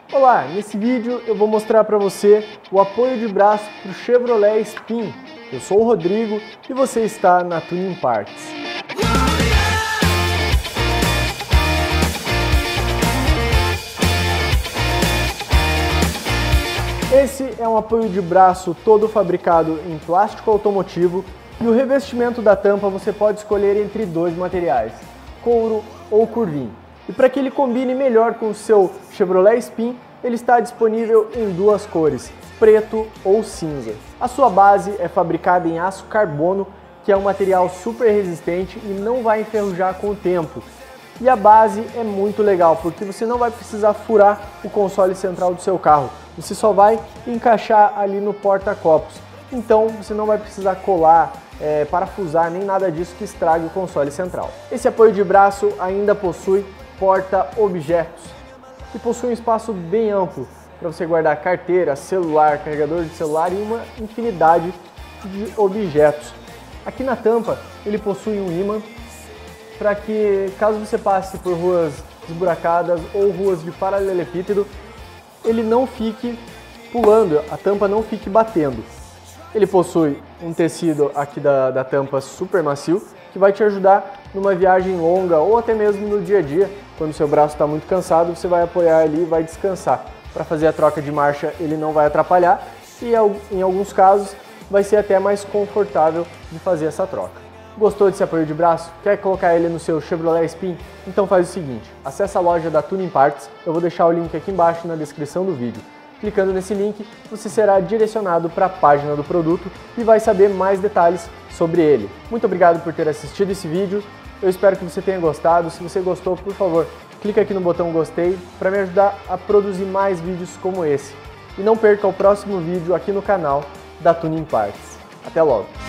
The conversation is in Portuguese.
Olá, nesse vídeo eu vou mostrar para você o apoio de braço para o Chevrolet Spin. Eu sou o Rodrigo e você está na Tuning Parts. Esse é um apoio de braço todo fabricado em plástico automotivo e o revestimento da tampa você pode escolher entre dois materiais, couro ou curvim. E para que ele combine melhor com o seu Chevrolet Spin, ele está disponível em duas cores, preto ou cinza. A sua base é fabricada em aço carbono, que é um material super resistente e não vai enferrujar com o tempo. E a base é muito legal, porque você não vai precisar furar o console central do seu carro, você só vai encaixar ali no porta-copos. Então você não vai precisar colar, parafusar, nem nada disso que estrague o console central. Esse apoio de braço ainda possui porta-objetos, que possui um espaço bem amplo para você guardar carteira, celular, carregador de celular e uma infinidade de objetos. Aqui na tampa ele possui um ímã para que, caso você passe por ruas esburacadas ou ruas de paralelepípedo, ele não fique pulando, a tampa não fique batendo. Ele possui um tecido aqui da tampa super macio, que vai te ajudar numa viagem longa ou até mesmo no dia a dia. Quando seu braço está muito cansado, você vai apoiar ali e vai descansar. Para fazer a troca de marcha ele não vai atrapalhar e em alguns casos vai ser até mais confortável de fazer essa troca. Gostou desse apoio de braço? Quer colocar ele no seu Chevrolet Spin? Então faz o seguinte, acesse a loja da Tuning Parts, eu vou deixar o link aqui embaixo na descrição do vídeo. Clicando nesse link, você será direcionado para a página do produto e vai saber mais detalhes sobre ele. Muito obrigado por ter assistido esse vídeo, eu espero que você tenha gostado. Se você gostou, por favor, clica aqui no botão gostei para me ajudar a produzir mais vídeos como esse. E não perca o próximo vídeo aqui no canal da Tuning Parts. Até logo!